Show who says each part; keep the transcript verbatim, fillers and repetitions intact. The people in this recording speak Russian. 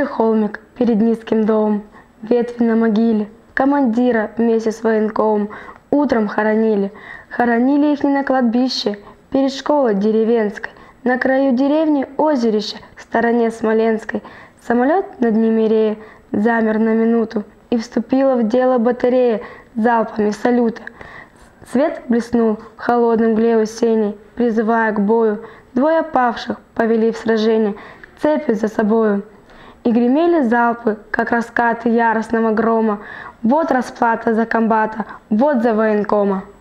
Speaker 1: холмик перед низким домом, ветви на могиле командира вместе с военкомом утром хоронили. Хоронили их не на кладбище, перед школой деревенской, на краю деревни озерище в стороне Смоленской. Самолет над ними рея замер на минуту, и вступила в дело батарея залпами салюта. Свет блеснул в холодном мгле осенней, призывая к бою. Двое павших повели в сражение цепью за собою. И гремели залпы, как раскаты яростного грома. Вот расплата за комбата, вот за военкома.